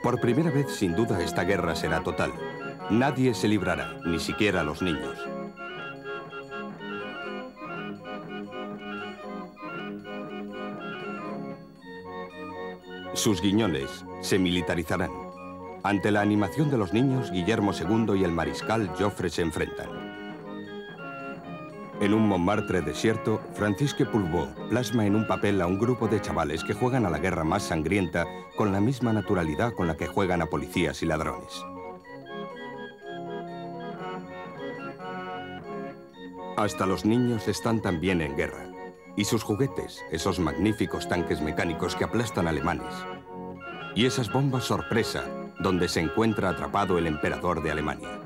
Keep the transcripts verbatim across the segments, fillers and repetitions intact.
Por primera vez, sin duda, esta guerra será total. Nadie se librará, ni siquiera los niños. Sus guiñones se militarizarán. Ante la animación de los niños, Guillermo segundo y el mariscal Joffre se enfrentan. En un Montmartre desierto, Francisque Pulvaux plasma en un papel a un grupo de chavales que juegan a la guerra más sangrienta con la misma naturalidad con la que juegan a policías y ladrones. Hasta los niños están también en guerra. Y sus juguetes, esos magníficos tanques mecánicos que aplastan alemanes. Y esas bombas sorpresa, donde se encuentra atrapado el emperador de Alemania.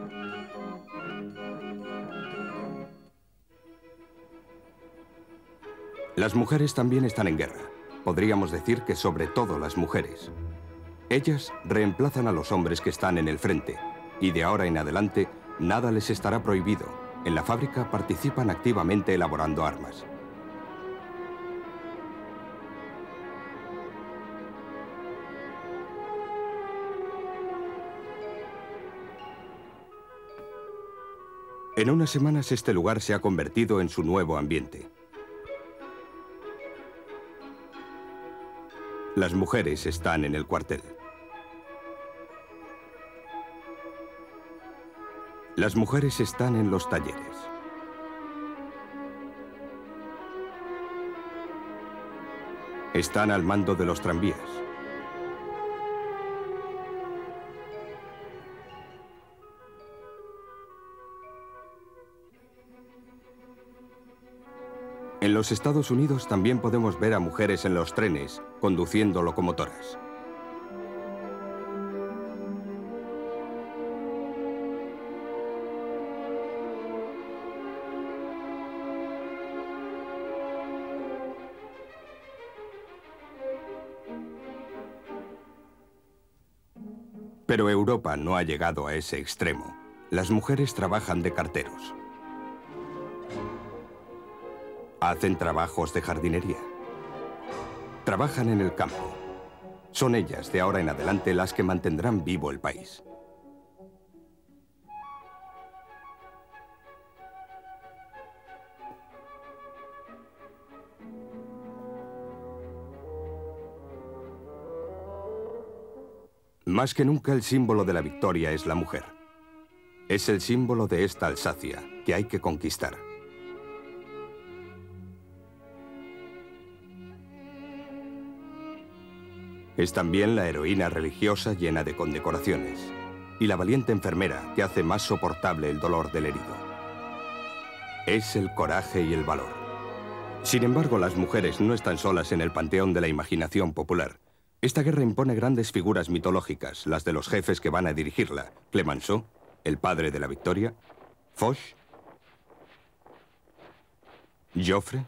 Las mujeres también están en guerra. Podríamos decir que sobre todo las mujeres. Ellas reemplazan a los hombres que están en el frente. Y de ahora en adelante, nada les estará prohibido. En la fábrica participan activamente elaborando armas. En unas semanas este lugar se ha convertido en su nuevo ambiente. Las mujeres están en el cuartel. Las mujeres están en los talleres. Están al mando de los tranvías. En los Estados Unidos también podemos ver a mujeres en los trenes, conduciendo locomotoras. Pero Europa no ha llegado a ese extremo. Las mujeres trabajan de carteros. Hacen trabajos de jardinería. Trabajan en el campo. Son ellas, de ahora en adelante, las que mantendrán vivo el país. Más que nunca, el símbolo de la victoria es la mujer. Es el símbolo de esta Alsacia, que hay que conquistar. Es también la heroína religiosa llena de condecoraciones y la valiente enfermera que hace más soportable el dolor del herido. Es el coraje y el valor. Sin embargo, las mujeres no están solas en el panteón de la imaginación popular. Esta guerra impone grandes figuras mitológicas, las de los jefes que van a dirigirla. Clemenceau, el padre de la victoria, Foch, Joffre,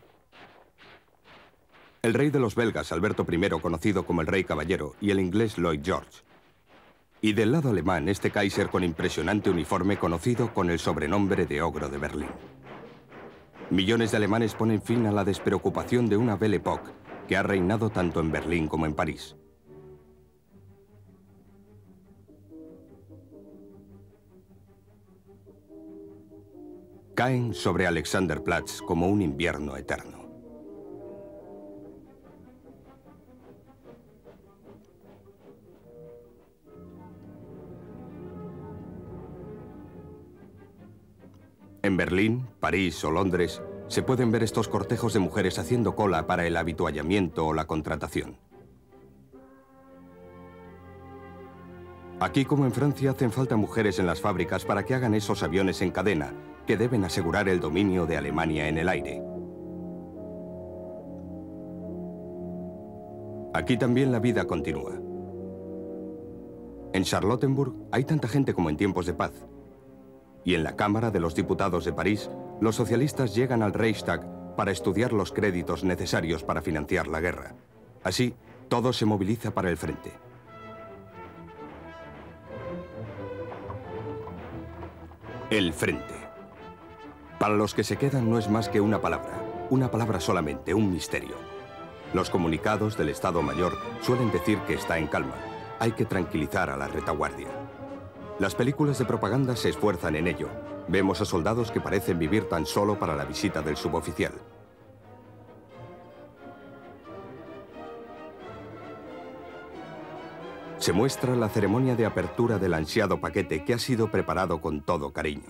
el rey de los belgas, Alberto primero, conocido como el Rey Caballero, y el inglés Lloyd George. Y del lado alemán, este Kaiser con impresionante uniforme conocido con el sobrenombre de Ogro de Berlín. Millones de alemanes ponen fin a la despreocupación de una Belle Époque que ha reinado tanto en Berlín como en París. Caen sobre Alexanderplatz como un invierno eterno. En Berlín, París o Londres se pueden ver estos cortejos de mujeres haciendo cola para el habituallamiento o la contratación. Aquí, como en Francia, hacen falta mujeres en las fábricas para que hagan esos aviones en cadena que deben asegurar el dominio de Alemania en el aire. Aquí también la vida continúa. En Charlottenburg hay tanta gente como en tiempos de paz. Y en la Cámara de los Diputados de París, los socialistas llegan al Reichstag para estudiar los créditos necesarios para financiar la guerra. Así, todo se moviliza para el frente. El frente. Para los que se quedan no es más que una palabra, una palabra solamente, un misterio. Los comunicados del Estado Mayor suelen decir que está en calma. hay que tranquilizar a la retaguardia. Las películas de propaganda se esfuerzan en ello. Vemos a soldados que parecen vivir tan solo para la visita del suboficial. Se muestra la ceremonia de apertura del ansiado paquete que ha sido preparado con todo cariño.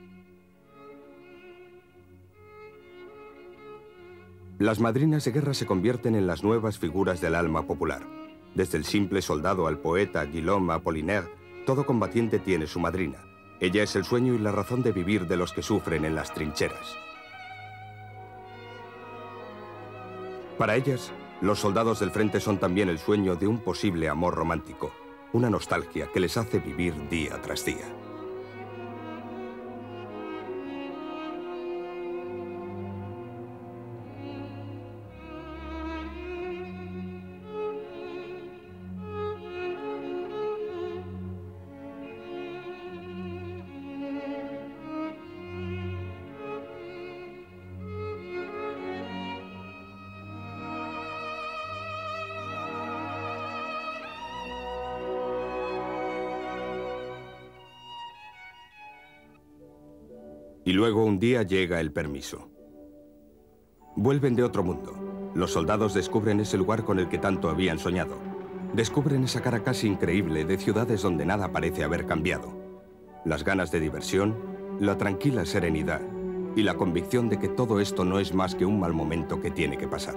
Las madrinas de guerra se convierten en las nuevas figuras del alma popular. Desde el simple soldado al poeta Guillaume Apollinaire, todo combatiente tiene su madrina. Ella es el sueño y la razón de vivir de los que sufren en las trincheras. Para ellas, los soldados del frente son también el sueño de un posible amor romántico, una nostalgia que les hace vivir día tras día. Y luego un día llega el permiso. Vuelven de otro mundo. Los soldados descubren ese lugar con el que tanto habían soñado. Descubren esa cara casi increíble de ciudades donde nada parece haber cambiado. Las ganas de diversión, la tranquila serenidad y la convicción de que todo esto no es más que un mal momento que tiene que pasar.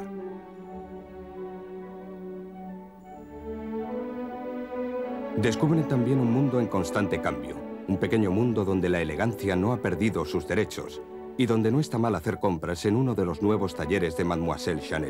Descubren también un mundo en constante cambio. Un pequeño mundo donde la elegancia no ha perdido sus derechos y donde no está mal hacer compras en uno de los nuevos talleres de Mademoiselle Chanel.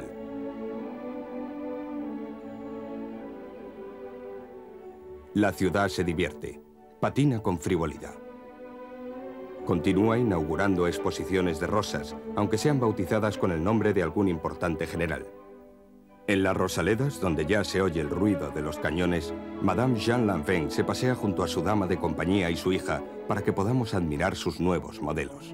La ciudad se divierte, patina con frivolidad. Continúa inaugurando exposiciones de rosas, aunque sean bautizadas con el nombre de algún importante general. En las Rosaledas, donde ya se oye el ruido de los cañones, Madame Jean Lanvin se pasea junto a su dama de compañía y su hija para que podamos admirar sus nuevos modelos.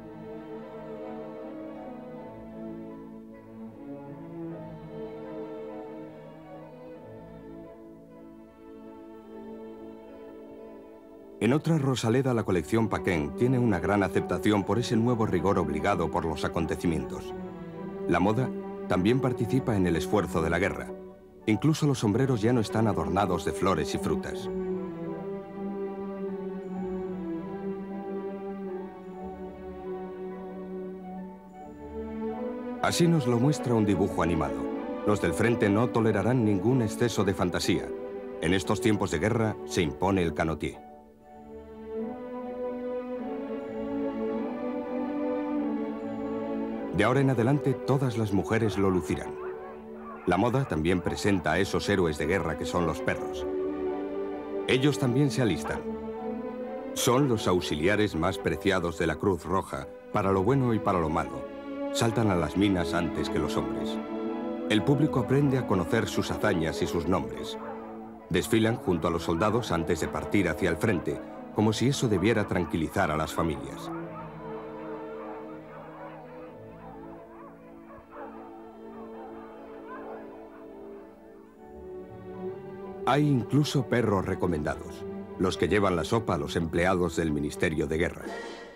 En otra Rosaleda, la colección Paquin tiene una gran aceptación por ese nuevo rigor obligado por los acontecimientos. La moda también participa en el esfuerzo de la guerra. Incluso los sombreros ya no están adornados de flores y frutas. Así nos lo muestra un dibujo animado. Los del frente no tolerarán ningún exceso de fantasía. En estos tiempos de guerra se impone el canotier. De ahora en adelante, todas las mujeres lo lucirán. La moda también presenta a esos héroes de guerra que son los perros. Ellos también se alistan. Son los auxiliares más preciados de la Cruz Roja, para lo bueno y para lo malo. Saltan a las minas antes que los hombres. El público aprende a conocer sus hazañas y sus nombres. Desfilan junto a los soldados antes de partir hacia el frente, como si eso debiera tranquilizar a las familias. Hay incluso perros recomendados, los que llevan la sopa a los empleados del Ministerio de Guerra.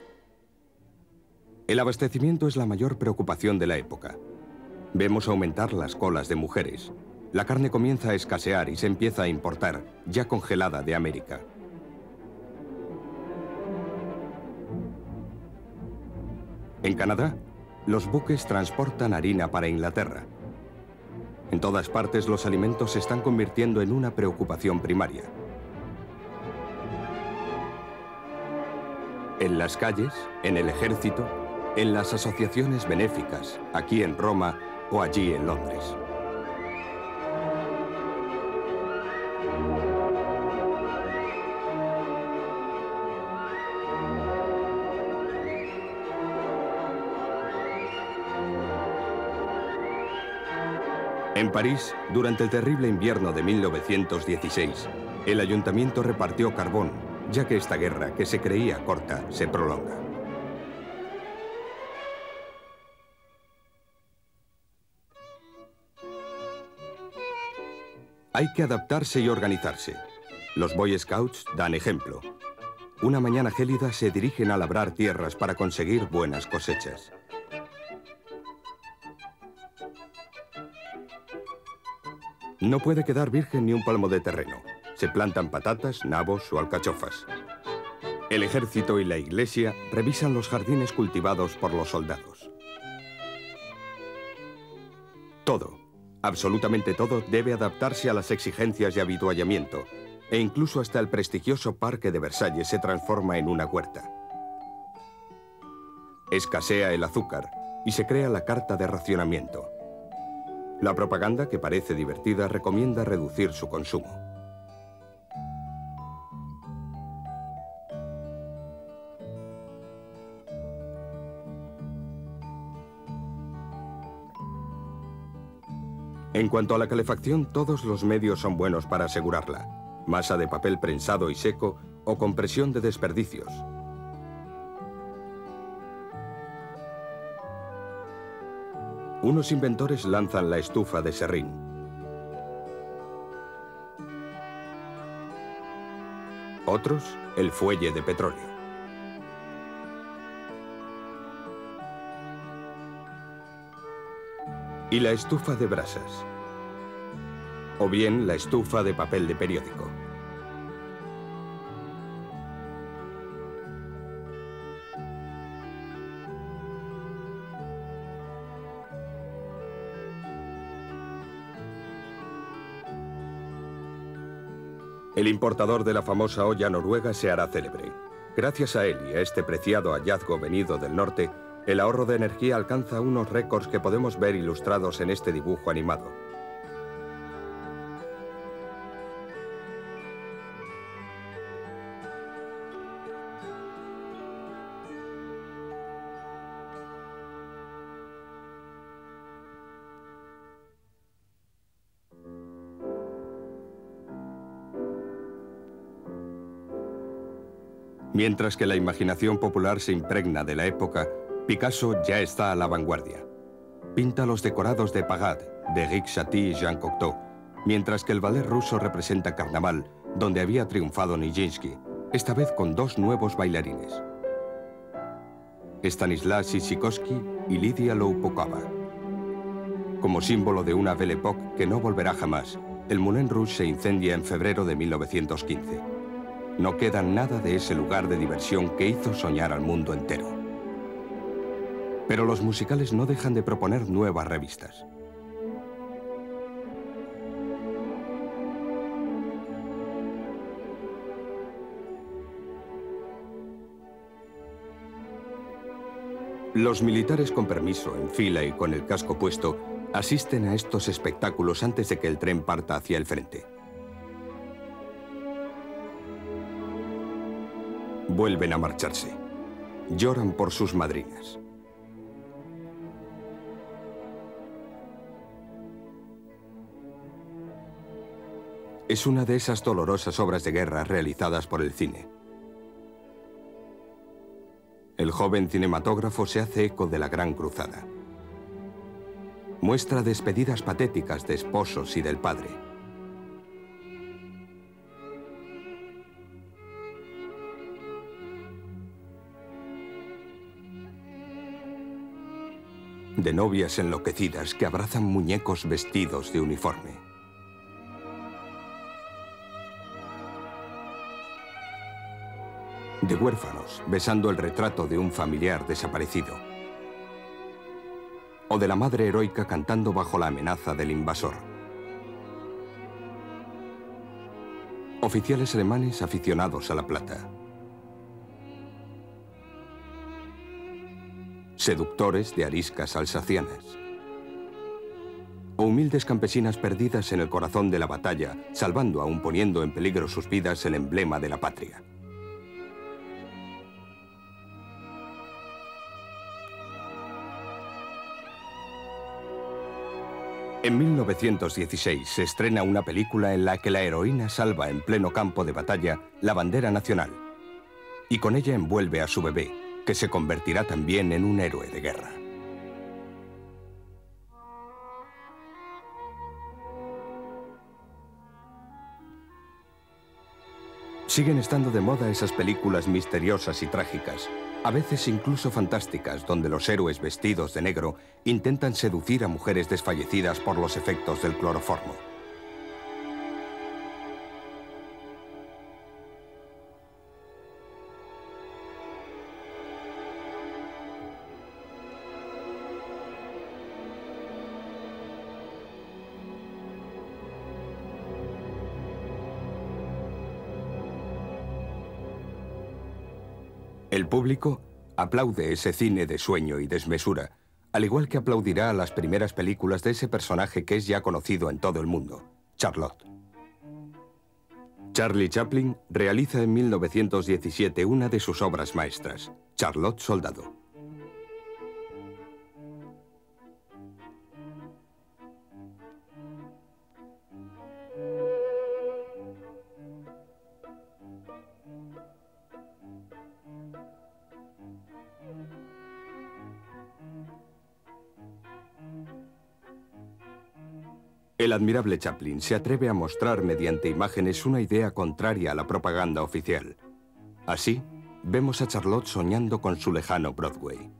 El abastecimiento es la mayor preocupación de la época. Vemos aumentar las colas de mujeres. La carne comienza a escasear y se empieza a importar, ya congelada de América. En Canadá, los buques transportan harina para Inglaterra. En todas partes los alimentos se están convirtiendo en una preocupación primaria. En las calles, en el ejército, en las asociaciones benéficas, aquí en Roma o allí en Londres. En París, durante el terrible invierno de mil novecientos dieciséis, el ayuntamiento repartió carbón, ya que esta guerra, que se creía corta, se prolonga. Hay que adaptarse y organizarse. Los Boy Scouts dan ejemplo. Una mañana gélida se dirigen a labrar tierras para conseguir buenas cosechas. No puede quedar virgen ni un palmo de terreno. Se plantan patatas, nabos o alcachofas. El ejército y la iglesia revisan los jardines cultivados por los soldados. Todo, absolutamente todo, debe adaptarse a las exigencias de habituallamiento, e incluso hasta el prestigioso Parque de Versalles se transforma en una huerta. Escasea el azúcar y se crea la carta de racionamiento. La propaganda, que parece divertida, recomienda reducir su consumo. En cuanto a la calefacción, todos los medios son buenos para asegurarla. Masa de papel prensado y seco o compresión de desperdicios. Unos inventores lanzan la estufa de serrín. Otros, el fuelle de petróleo. Y la estufa de brasas. O bien la estufa de papel de periódico. El importador de la famosa olla noruega se hará célebre. Gracias a él y a este preciado hallazgo venido del norte, el ahorro de energía alcanza unos récords que podemos ver ilustrados en este dibujo animado. Mientras que la imaginación popular se impregna de la época, Picasso ya está a la vanguardia. Pinta los decorados de Pagade, de Éric Satie y Jean Cocteau, mientras que el ballet ruso representa Carnaval, donde había triunfado Nijinsky, esta vez con dos nuevos bailarines, Stanislas Sikorsky y Lidia Loupokova. Como símbolo de una Belle Époque que no volverá jamás, el Moulin Rouge se incendia en febrero de mil novecientos quince. No queda nada de ese lugar de diversión que hizo soñar al mundo entero. Pero los musicales no dejan de proponer nuevas revistas. Los militares con permiso, en fila y con el casco puesto, asisten a estos espectáculos antes de que el tren parta hacia el frente. Vuelven a marcharse. Lloran por sus madrinas. Es una de esas dolorosas obras de guerra realizadas por el cine. El joven cinematógrafo se hace eco de la Gran Cruzada. Muestra despedidas patéticas de esposos y del padre. De novias enloquecidas que abrazan muñecos vestidos de uniforme. De huérfanos besando el retrato de un familiar desaparecido. O de la madre heroica cantando bajo la amenaza del invasor. Oficiales alemanes aficionados a la plata. Seductores de ariscas alsacianas. O humildes campesinas perdidas en el corazón de la batalla, salvando aún poniendo en peligro sus vidas el emblema de la patria. En mil novecientos dieciséis se estrena una película en la que la heroína salva en pleno campo de batalla la bandera nacional y con ella envuelve a su bebé, que se convertirá también en un héroe de guerra. Siguen estando de moda esas películas misteriosas y trágicas, a veces incluso fantásticas, donde los héroes vestidos de negro intentan seducir a mujeres desfallecidas por los efectos del cloroformo. El público aplaude ese cine de sueño y desmesura, al igual que aplaudirá a las primeras películas de ese personaje que es ya conocido en todo el mundo, Charlotte. Charlie Chaplin realiza en mil novecientos diecisiete una de sus obras maestras, Charlotte Soldado. El admirable Chaplin se atreve a mostrar mediante imágenes una idea contraria a la propaganda oficial. Así, vemos a Charlotte soñando con su lejano Broadway.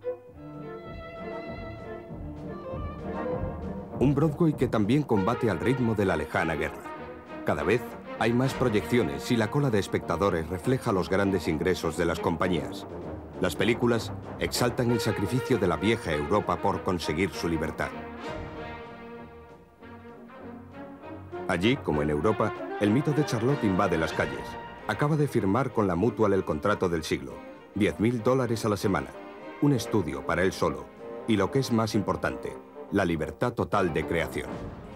Un Broadway que también combate al ritmo de la lejana guerra. Cada vez hay más proyecciones y la cola de espectadores refleja los grandes ingresos de las compañías. Las películas exaltan el sacrificio de la vieja Europa por conseguir su libertad. Allí, como en Europa, el mito de Charlotte invade las calles. Acaba de firmar con la Mutual el contrato del siglo. diez mil dólares a la semana. Un estudio para él solo. Y lo que es más importante, la libertad total de creación.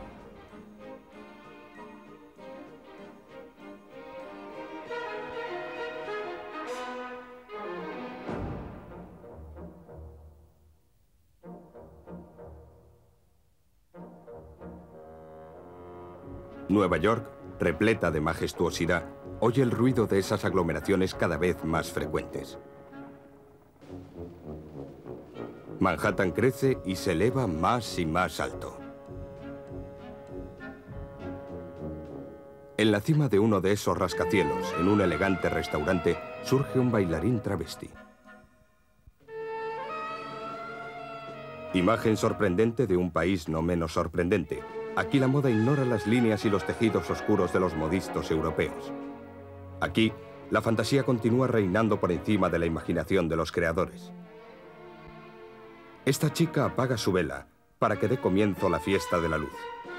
Nueva York, repleta de majestuosidad, oye el ruido de esas aglomeraciones cada vez más frecuentes. Manhattan crece y se eleva más y más alto. En la cima de uno de esos rascacielos, en un elegante restaurante, surge un bailarín travesti. Imagen sorprendente de un país no menos sorprendente. Aquí la moda ignora las líneas y los tejidos oscuros de los modistos europeos. Aquí, la fantasía continúa reinando por encima de la imaginación de los creadores. Esta chica apaga su vela para que dé comienzo la fiesta de la luz.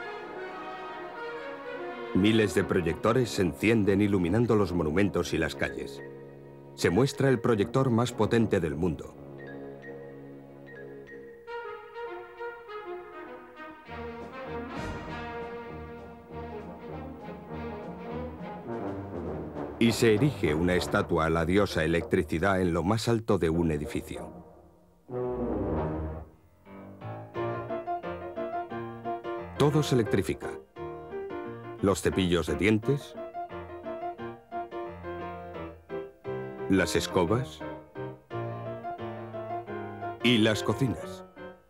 Miles de proyectores se encienden iluminando los monumentos y las calles. Se muestra el proyector más potente del mundo. Y se erige una estatua a la diosa electricidad en lo más alto de un edificio. Todo se electrifica. Los cepillos de dientes, las escobas y las cocinas.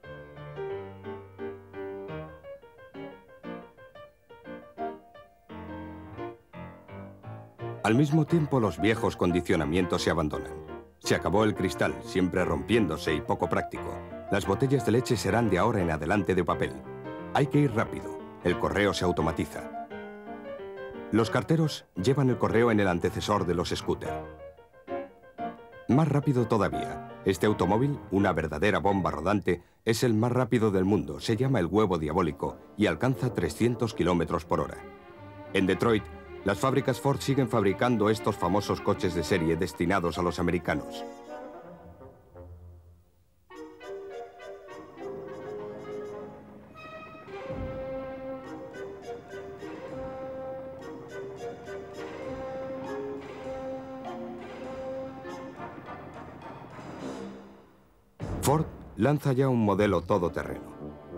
Al mismo tiempo, los viejos condicionamientos se abandonan. Se acabó el cristal, siempre rompiéndose y poco práctico. Las botellas de leche serán de ahora en adelante de papel. Hay que ir rápido. El correo se automatiza. Los carteros llevan el correo en el antecesor de los scooters. Más rápido todavía. Este automóvil, una verdadera bomba rodante, es el más rápido del mundo. Se llama el huevo diabólico y alcanza trescientos kilómetros por hora. En Detroit, las fábricas Ford siguen fabricando estos famosos coches de serie destinados a los americanos. Ford lanza ya un modelo todoterreno.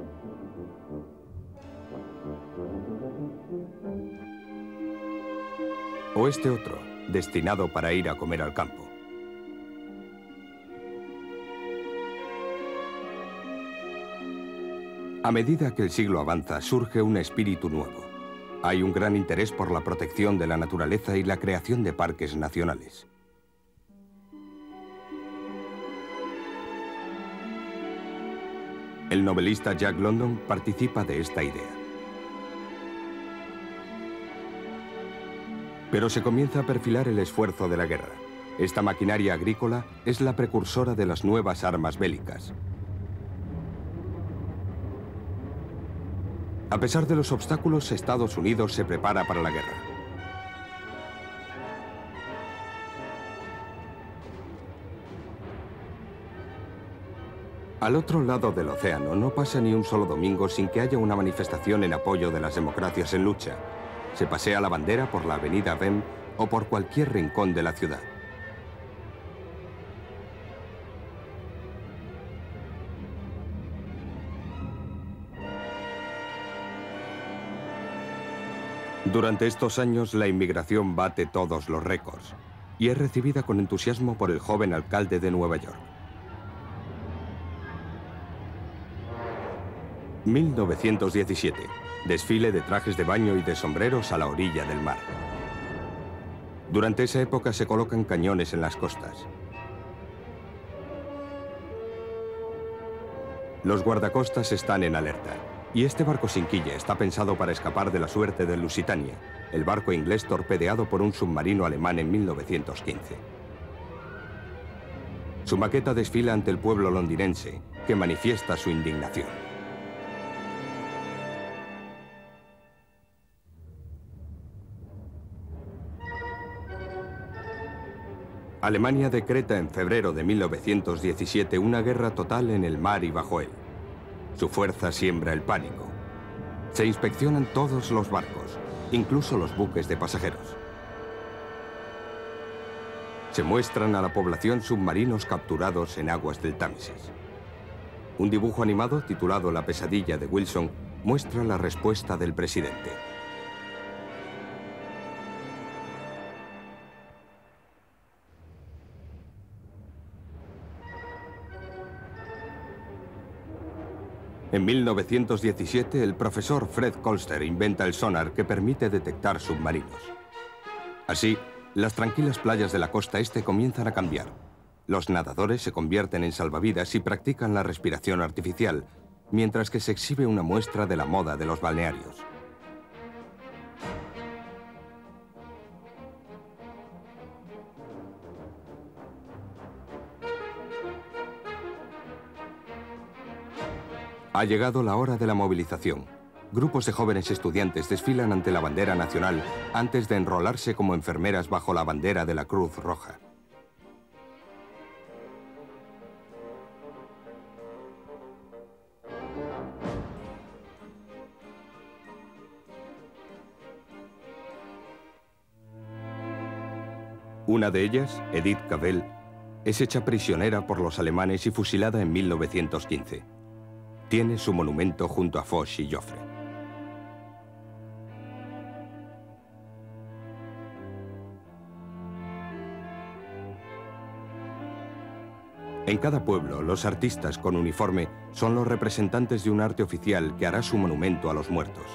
O este otro, destinado para ir a comer al campo. A medida que el siglo avanza, surge un espíritu nuevo. Hay un gran interés por la protección de la naturaleza y la creación de parques nacionales. El novelista Jack London participa de esta idea. Pero se comienza a perfilar el esfuerzo de la guerra. Esta maquinaria agrícola es la precursora de las nuevas armas bélicas. A pesar de los obstáculos, Estados Unidos se prepara para la guerra. Al otro lado del océano no pasa ni un solo domingo sin que haya una manifestación en apoyo de las democracias en lucha. Se pasea la bandera por la avenida Bem o por cualquier rincón de la ciudad. Durante estos años, la inmigración bate todos los récords y es recibida con entusiasmo por el joven alcalde de Nueva York. mil novecientos diecisiete. Desfile de trajes de baño y de sombreros a la orilla del mar. Durante esa época se colocan cañones en las costas. Los guardacostas están en alerta. Y este barco sin quilla está pensado para escapar de la suerte del Lusitania, el barco inglés torpedeado por un submarino alemán en mil novecientos quince. Su maqueta desfila ante el pueblo londinense, que manifiesta su indignación. Alemania decreta en febrero de mil novecientos diecisiete una guerra total en el mar y bajo él. Su fuerza siembra el pánico. Se inspeccionan todos los barcos, incluso los buques de pasajeros. Se muestran a la población submarinos capturados en aguas del Támesis. Un dibujo animado titulado La pesadilla de Wilson muestra la respuesta del presidente. En mil novecientos diecisiete, el profesor Fred Kolster inventa el sonar que permite detectar submarinos. Así, las tranquilas playas de la costa este comienzan a cambiar. Los nadadores se convierten en salvavidas y practican la respiración artificial, mientras que se exhibe una muestra de la moda de los balnearios. Ha llegado la hora de la movilización. Grupos de jóvenes estudiantes desfilan ante la bandera nacional antes de enrolarse como enfermeras bajo la bandera de la Cruz Roja. Una de ellas, Edith Cavell, es hecha prisionera por los alemanes y fusilada en mil novecientos quince. Tiene su monumento junto a Foch y Joffre. En cada pueblo, los artistas con uniforme son los representantes de un arte oficial que hará su monumento a los muertos.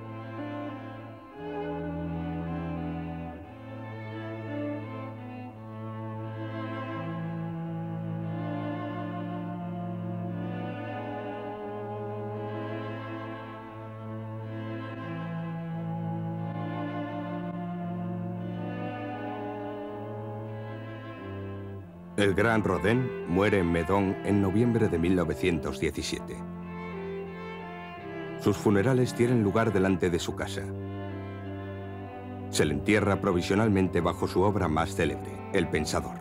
El gran Rodin muere en Meudon en noviembre de mil novecientos diecisiete. Sus funerales tienen lugar delante de su casa. Se le entierra provisionalmente bajo su obra más célebre, El Pensador.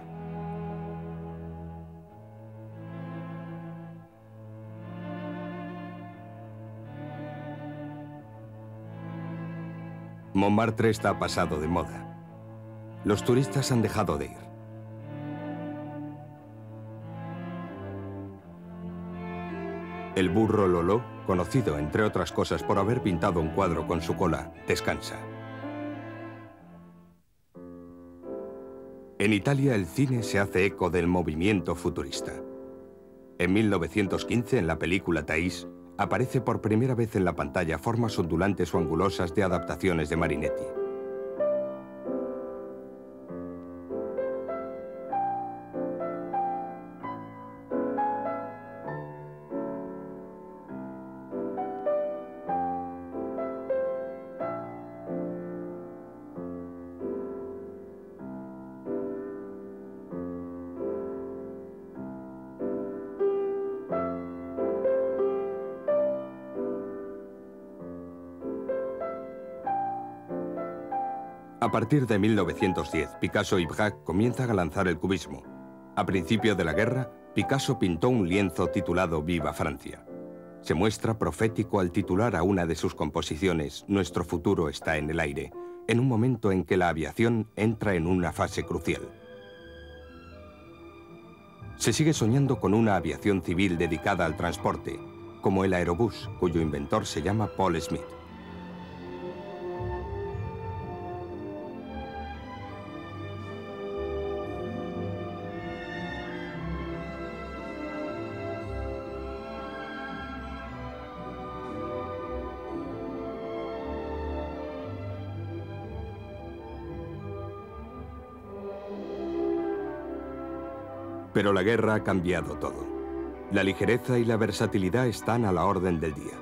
Montmartre está pasado de moda. Los turistas han dejado de ir. El burro Lolo, conocido entre otras cosas por haber pintado un cuadro con su cola, descansa. En Italia el cine se hace eco del movimiento futurista. En mil novecientos quince, en la película Thais, aparece por primera vez en la pantalla formas ondulantes o angulosas de adaptaciones de Marinetti. A partir de mil novecientos diez, Picasso y Braque comienzan a lanzar el cubismo. A principio de la guerra, Picasso pintó un lienzo titulado Viva Francia. Se muestra profético al titular a una de sus composiciones Nuestro futuro está en el aire, en un momento en que la aviación entra en una fase crucial. Se sigue soñando con una aviación civil dedicada al transporte, como el aerobús, cuyo inventor se llama Paul Smith. Pero la guerra ha cambiado todo. La ligereza y la versatilidad están a la orden del día.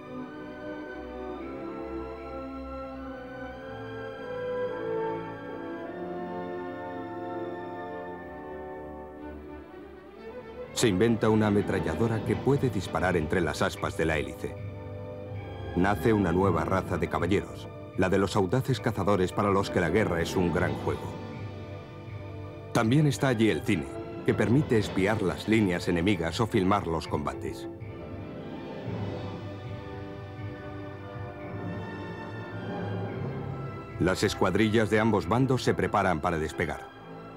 Se inventa una ametralladora que puede disparar entre las aspas de la hélice. Nace una nueva raza de caballeros, la de los audaces cazadores para los que la guerra es un gran juego. También está allí el cine, que permite espiar las líneas enemigas o filmar los combates. Las escuadrillas de ambos bandos se preparan para despegar.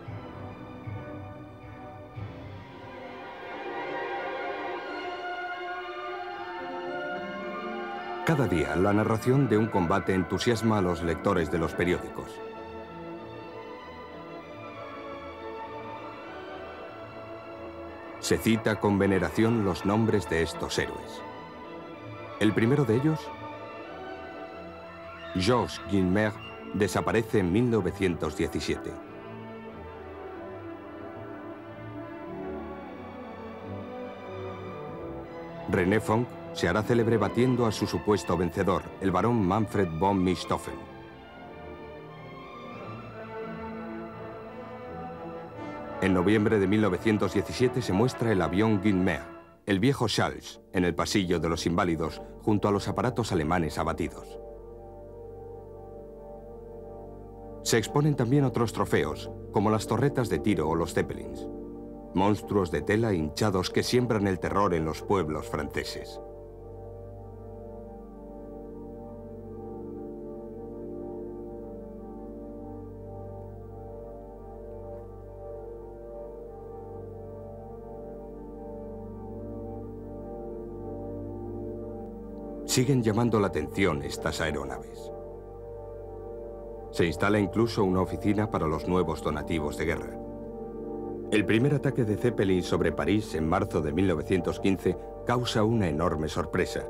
Cada día, la narración de un combate entusiasma a los lectores de los periódicos. Se cita con veneración los nombres de estos héroes. El primero de ellos, Georges Guilmer, desaparece en mil novecientos diecisiete. René Fonck se hará célebre batiendo a su supuesto vencedor, el barón Manfred von Richthofen. En noviembre de mil novecientos diecisiete se muestra el avión Guilmer, el viejo Charles, en el pasillo de los inválidos, junto a los aparatos alemanes abatidos. Se exponen también otros trofeos, como las torretas de tiro o los Zeppelins, monstruos de tela hinchados que siembran el terror en los pueblos franceses. Siguen llamando la atención estas aeronaves. Se instala incluso una oficina para los nuevos donativos de guerra. El primer ataque de Zeppelin sobre París en marzo de mil novecientos quince causa una enorme sorpresa.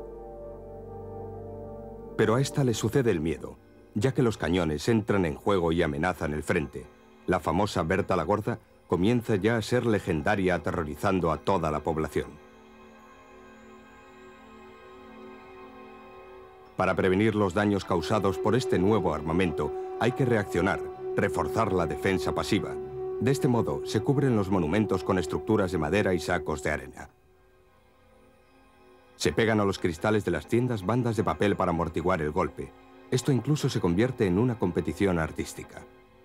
Pero a esta le sucede el miedo, ya que los cañones entran en juego y amenazan el frente. La famosa Berta la Gorda comienza ya a ser legendaria, aterrorizando a toda la población. Para prevenir los daños causados por este nuevo armamento, hay que reaccionar, reforzar la defensa pasiva. De este modo, se cubren los monumentos con estructuras de madera y sacos de arena. Se pegan a los cristales de las tiendas bandas de papel para amortiguar el golpe. Esto incluso se convierte en una competición artística.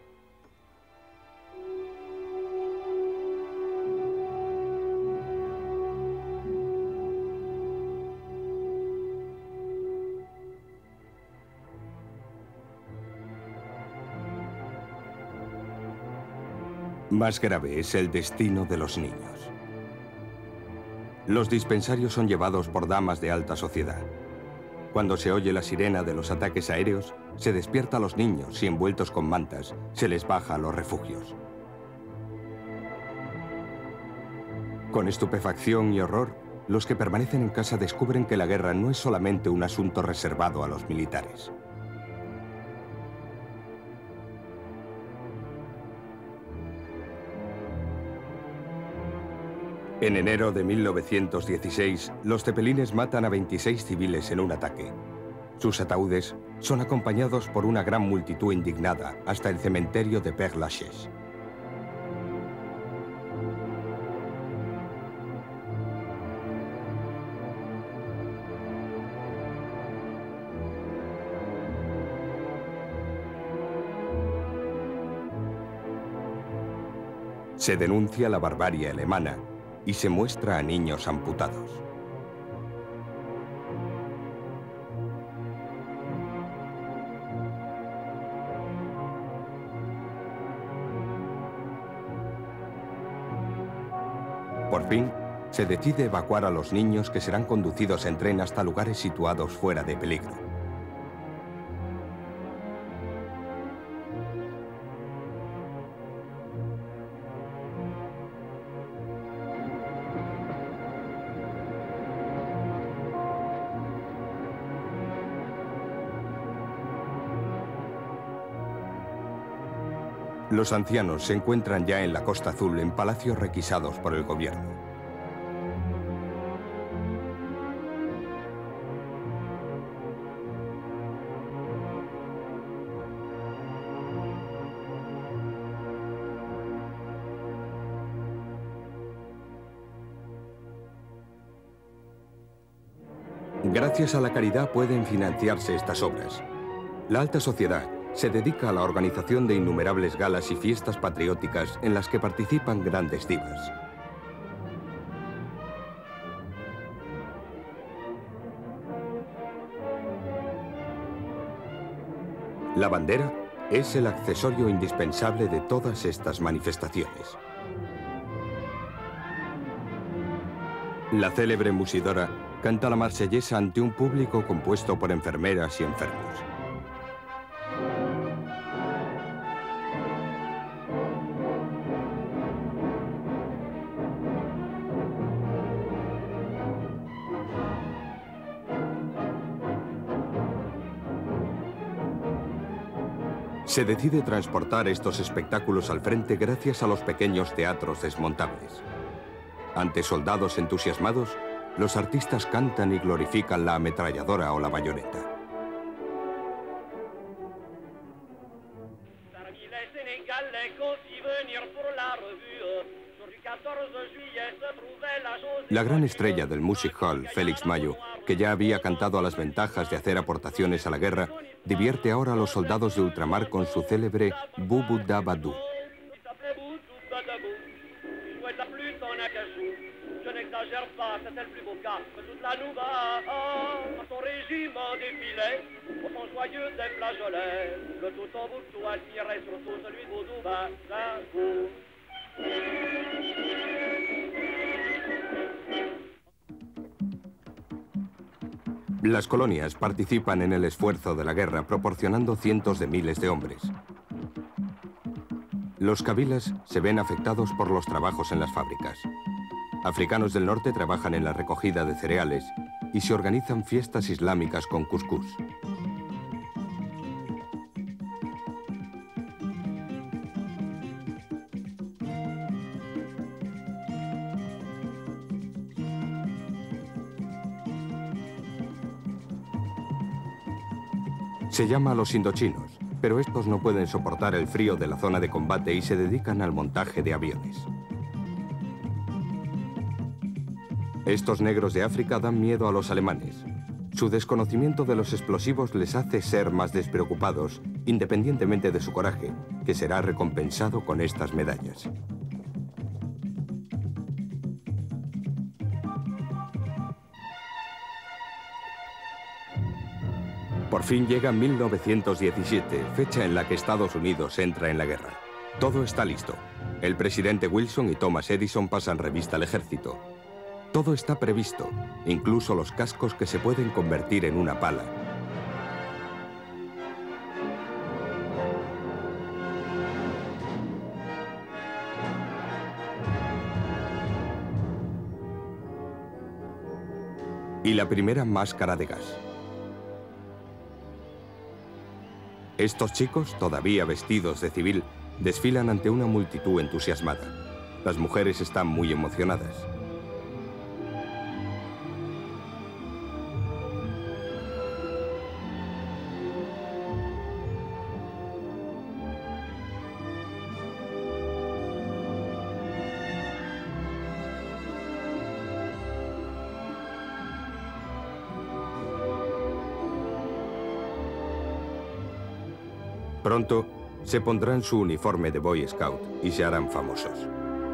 Más grave es el destino de los niños. Los dispensarios son llevados por damas de alta sociedad. Cuando se oye la sirena de los ataques aéreos, se despierta a los niños y, envueltos con mantas, se les baja a los refugios. Con estupefacción y horror, los que permanecen en casa descubren que la guerra no es solamente un asunto reservado a los militares. En enero de mil novecientos dieciséis, los cepelines matan a veintiséis civiles en un ataque. Sus ataúdes son acompañados por una gran multitud indignada hasta el cementerio de Père Lachaise. Se denuncia la barbarie alemana y se muestra a niños amputados. Por fin, se decide evacuar a los niños que serán conducidos en tren hasta lugares situados fuera de peligro. Los ancianos se encuentran ya en la Costa Azul en palacios requisados por el gobierno. Gracias a la caridad pueden financiarse estas obras. La alta sociedad se dedica a la organización de innumerables galas y fiestas patrióticas en las que participan grandes divas. La bandera es el accesorio indispensable de todas estas manifestaciones. La célebre Musidora canta la marsellesa ante un público compuesto por enfermeras y enfermos. Se decide transportar estos espectáculos al frente gracias a los pequeños teatros desmontables. Ante soldados entusiasmados, los artistas cantan y glorifican la ametralladora o la bayoneta. La gran estrella del Music Hall, Félix Mayo, que ya había cantado a las ventajas de hacer aportaciones a la guerra, divierte ahora a los soldados de ultramar con su célebre Boubou Dabadou. Las colonias participan en el esfuerzo de la guerra proporcionando cientos de miles de hombres. Los kabilas se ven afectados por los trabajos en las fábricas. Africanos del norte trabajan en la recogida de cereales y se organizan fiestas islámicas con cuscús. Se llama a los indochinos, pero estos no pueden soportar el frío de la zona de combate y se dedican al montaje de aviones. Estos negros de África dan miedo a los alemanes. Su desconocimiento de los explosivos les hace ser más despreocupados, independientemente de su coraje, que será recompensado con estas medallas. Por fin llega mil novecientos diecisiete, fecha en la que Estados Unidos entra en la guerra. Todo está listo. El presidente Wilson y Thomas Edison pasan revista al ejército. Todo está previsto, incluso los cascos que se pueden convertir en una pala. y la primera máscara de gas. Estos chicos, todavía vestidos de civil, desfilan ante una multitud entusiasmada. Las mujeres están muy emocionadas. Pronto, se pondrán su uniforme de Boy Scout y se harán famosos.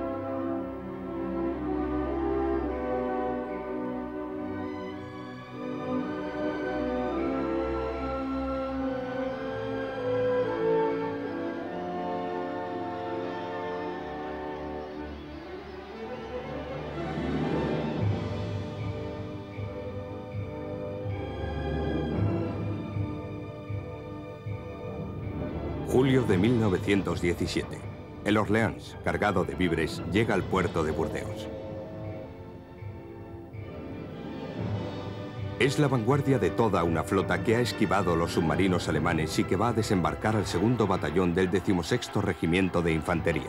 Julio de mil novecientos diecisiete. El Orleans, cargado de víveres, llega al puerto de Burdeos. Es la vanguardia de toda una flota que ha esquivado los submarinos alemanes y que va a desembarcar al segundo batallón del decimosexto Regimiento de Infantería.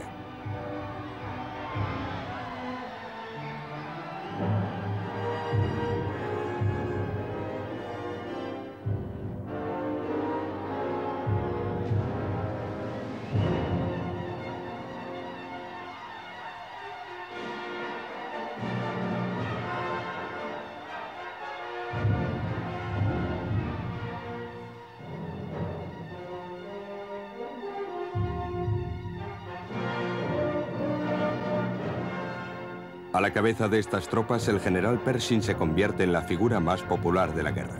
A la cabeza de estas tropas, el general Pershing se convierte en la figura más popular de la guerra.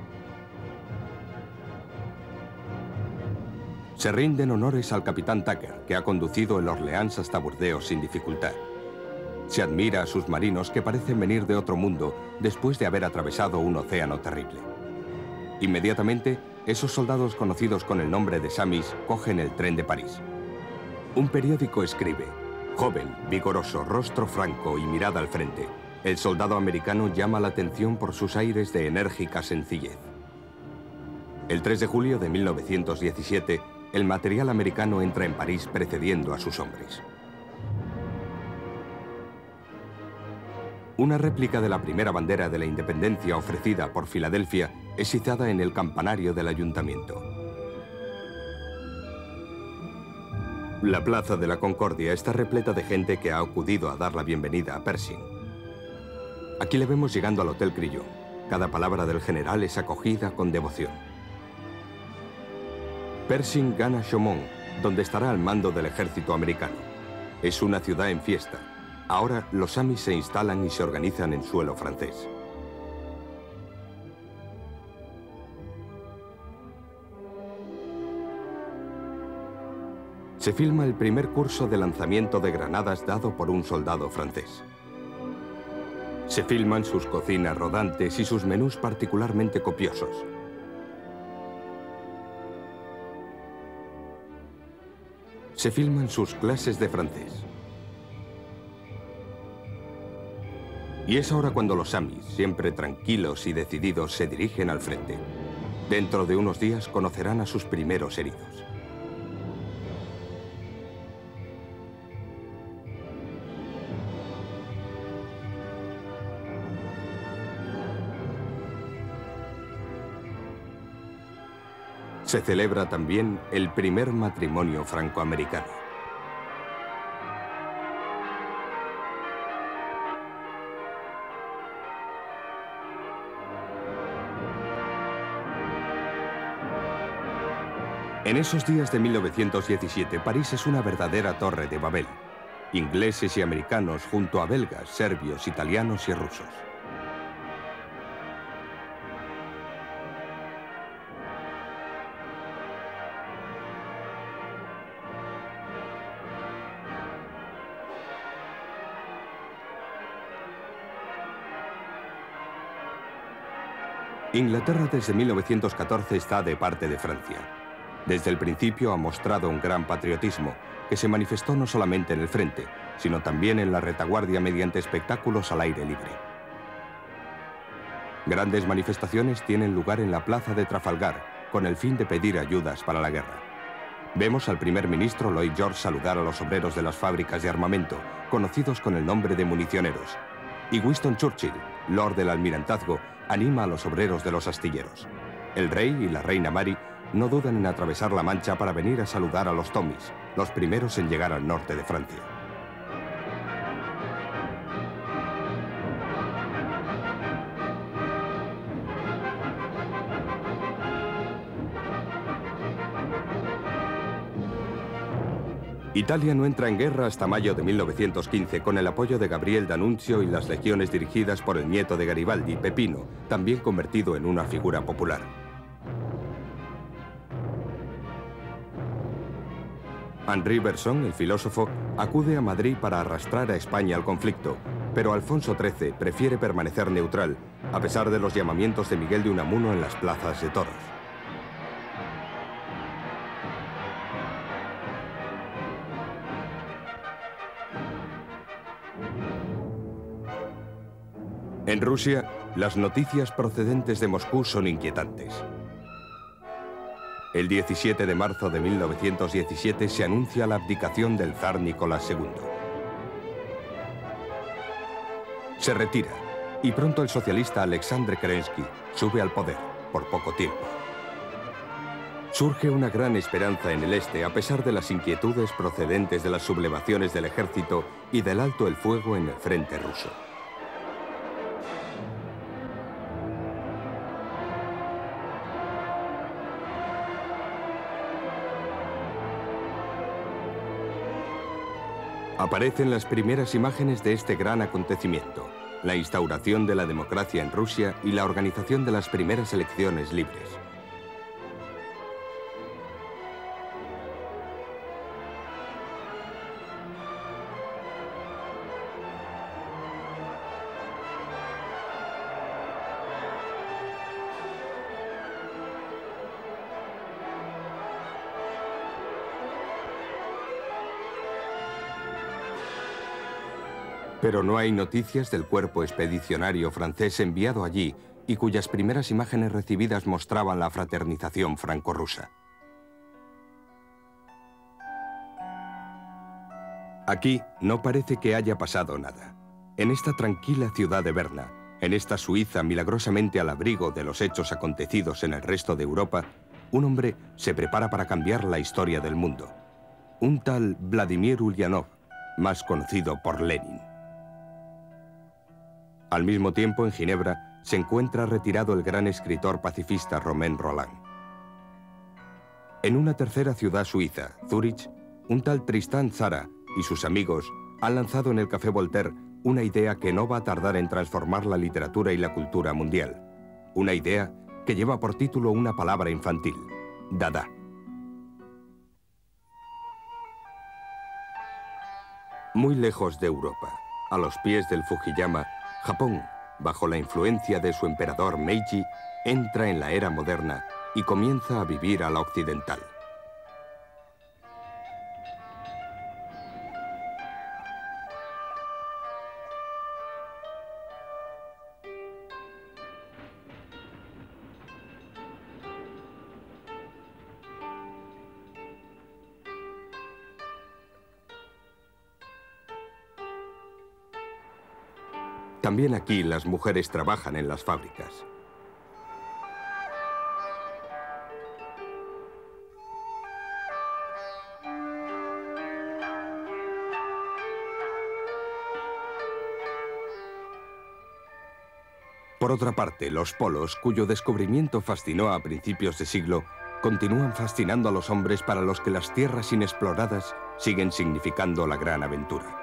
Se rinden honores al capitán Tucker, que ha conducido el Orleans hasta Burdeos sin dificultad. Se admira a sus marinos que parecen venir de otro mundo después de haber atravesado un océano terrible. Inmediatamente, esos soldados conocidos con el nombre de Samis cogen el tren de París. Un periódico escribe: joven, vigoroso, rostro franco y mirada al frente, el soldado americano llama la atención por sus aires de enérgica sencillez. El tres de julio de mil novecientos diecisiete, el material americano entra en París precediendo a sus hombres. Una réplica de la primera bandera de la independencia ofrecida por Filadelfia es izada en el campanario del ayuntamiento. La Plaza de la Concordia está repleta de gente que ha acudido a dar la bienvenida a Pershing. Aquí le vemos llegando al Hotel Crillon. Cada palabra del general es acogida con devoción. Pershing gana Chaumont, donde estará al mando del ejército americano. Es una ciudad en fiesta. Ahora los Samis se instalan y se organizan en suelo francés. Se filma el primer curso de lanzamiento de granadas dado por un soldado francés. Se filman sus cocinas rodantes y sus menús particularmente copiosos. Se filman sus clases de francés. Y es ahora cuando los Samis, siempre tranquilos y decididos, se dirigen al frente. Dentro de unos días conocerán a sus primeros heridos. Se celebra también el primer matrimonio franco-americano. En esos días de mil novecientos diecisiete, París es una verdadera torre de Babel. Ingleses y americanos junto a belgas, serbios, italianos y rusos. Inglaterra desde mil novecientos catorce está de parte de Francia. Desde el principio ha mostrado un gran patriotismo, que se manifestó no solamente en el frente, sino también en la retaguardia mediante espectáculos al aire libre. Grandes manifestaciones tienen lugar en la plaza de Trafalgar con el fin de pedir ayudas para la guerra. Vemos al primer ministro Lloyd George saludar a los obreros de las fábricas de armamento, conocidos con el nombre de municioneros. Y Winston Churchill, Lord del Almirantazgo, anima a los obreros de los astilleros. El rey y la reina Mary no dudan en atravesar la Mancha para venir a saludar a los Tommies, los primeros en llegar al norte de Francia. Italia no entra en guerra hasta mayo de mil novecientos quince con el apoyo de Gabriel D'Annunzio y las legiones dirigidas por el nieto de Garibaldi, Pepino, también convertido en una figura popular. Henri Bergson, el filósofo, acude a Madrid para arrastrar a España al conflicto, pero Alfonso trece prefiere permanecer neutral, a pesar de los llamamientos de Miguel de Unamuno en las plazas de toros. En Rusia, las noticias procedentes de Moscú son inquietantes. El diecisiete de marzo de mil novecientos diecisiete se anuncia la abdicación del zar Nicolás segundo. Se retira, y pronto el socialista Alexandre Kerensky sube al poder, por poco tiempo. Surge una gran esperanza en el este, a pesar de las inquietudes procedentes de las sublevaciones del ejército y del alto el fuego en el frente ruso. Aparecen las primeras imágenes de este gran acontecimiento, la instauración de la democracia en Rusia y la organización de las primeras elecciones libres. Pero no hay noticias del cuerpo expedicionario francés enviado allí y cuyas primeras imágenes recibidas mostraban la fraternización franco-rusa. Aquí no parece que haya pasado nada. En esta tranquila ciudad de Berna, en esta Suiza milagrosamente al abrigo de los hechos acontecidos en el resto de Europa, un hombre se prepara para cambiar la historia del mundo. Un tal Vladimir Ulyanov, más conocido por Lenin. Al mismo tiempo, en Ginebra, se encuentra retirado el gran escritor pacifista Romain Rolland. En una tercera ciudad suiza, Zúrich, un tal Tristan Tzara y sus amigos han lanzado en el Café Voltaire una idea que no va a tardar en transformar la literatura y la cultura mundial. Una idea que lleva por título una palabra infantil, Dada. Muy lejos de Europa, a los pies del Fujiyama, Japón, bajo la influencia de su emperador Meiji, entra en la era moderna y comienza a vivir a la occidental. También aquí las mujeres trabajan en las fábricas. Por otra parte, los polos, cuyo descubrimiento fascinó a principios de siglo, continúan fascinando a los hombres para los que las tierras inexploradas siguen significando la gran aventura.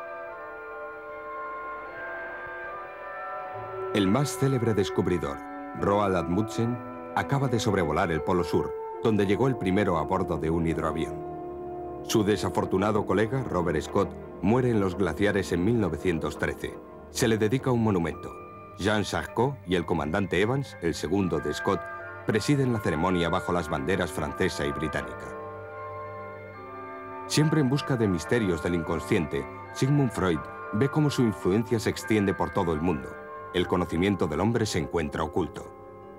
El más célebre descubridor, Roald Amundsen, acaba de sobrevolar el Polo Sur, donde llegó el primero a bordo de un hidroavión. Su desafortunado colega, Robert Scott, muere en los glaciares en mil novecientos trece. Se le dedica un monumento. Jean Charcot y el comandante Evans, el segundo de Scott, presiden la ceremonia bajo las banderas francesa y británica. Siempre en busca de misterios del inconsciente, Sigmund Freud ve cómo su influencia se extiende por todo el mundo. el conocimiento del hombre se encuentra oculto.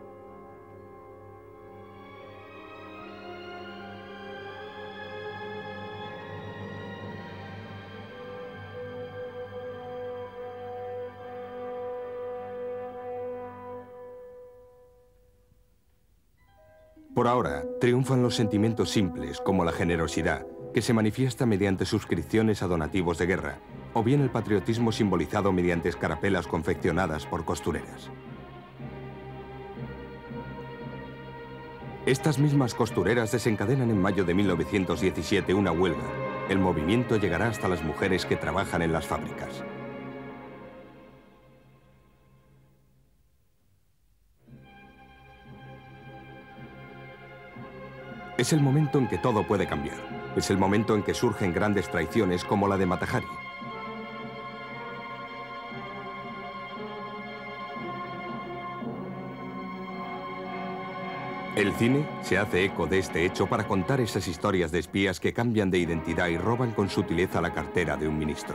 Por ahora, triunfan los sentimientos simples, como la generosidad, que se manifiesta mediante suscripciones a donativos de guerra, o bien el patriotismo simbolizado mediante escarapelas confeccionadas por costureras. Estas mismas costureras desencadenan en mayo de mil novecientos diecisiete una huelga. El movimiento llegará hasta las mujeres que trabajan en las fábricas. Es el momento en que todo puede cambiar. Es el momento en que surgen grandes traiciones como la de Mata Hari. El cine se hace eco de este hecho para contar esas historias de espías que cambian de identidad y roban con sutileza la cartera de un ministro.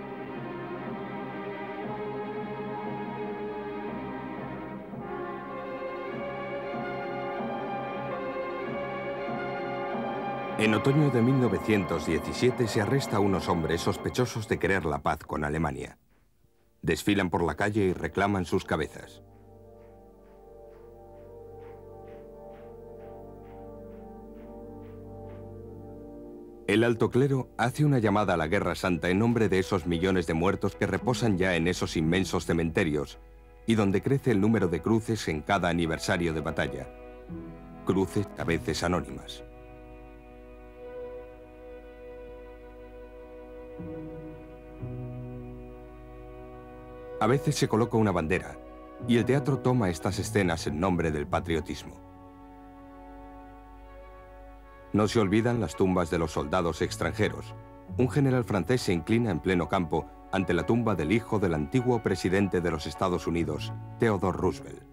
En otoño de mil novecientos diecisiete se arresta a unos hombres sospechosos de querer la paz con Alemania. Desfilan por la calle y reclaman sus cabezas. El alto clero hace una llamada a la Guerra Santa en nombre de esos millones de muertos que reposan ya en esos inmensos cementerios y donde crece el número de cruces en cada aniversario de batalla. Cruces a veces anónimas. A veces se coloca una bandera, y el teatro toma estas escenas en nombre del patriotismo. No se olvidan las tumbas de los soldados extranjeros. Un general francés se inclina en pleno campo ante la tumba del hijo del antiguo presidente de los Estados Unidos, Theodore Roosevelt.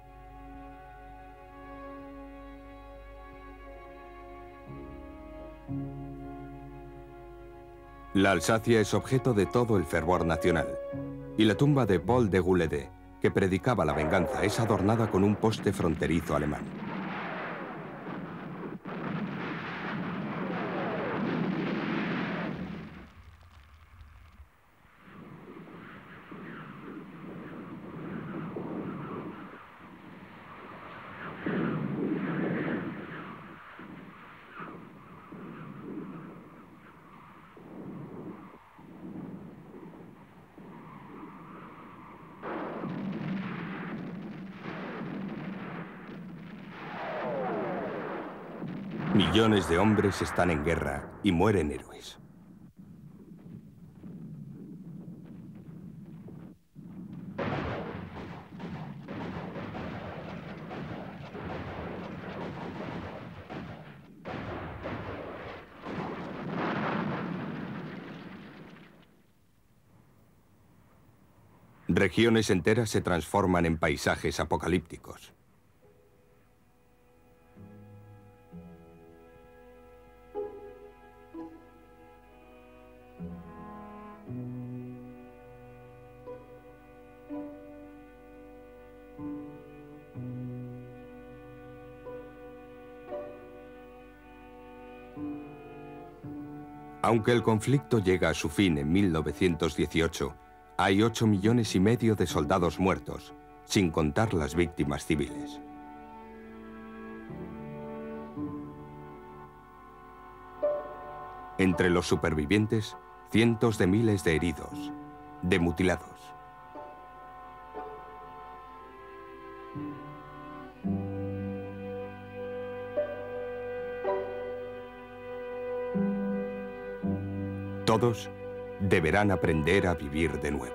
La Alsacia es objeto de todo el fervor nacional. Y la tumba de Paul de Goulet, que predicaba la venganza, es adornada con un poste fronterizo alemán. Millones de hombres están en guerra y mueren héroes. Regiones enteras se transforman en paisajes apocalípticos. Aunque el conflicto llega a su fin en mil novecientos dieciocho, hay ocho millones y medio de soldados muertos, sin contar las víctimas civiles. Entre los supervivientes, cientos de miles de heridos, de mutilados. Todos deberán aprender a vivir de nuevo.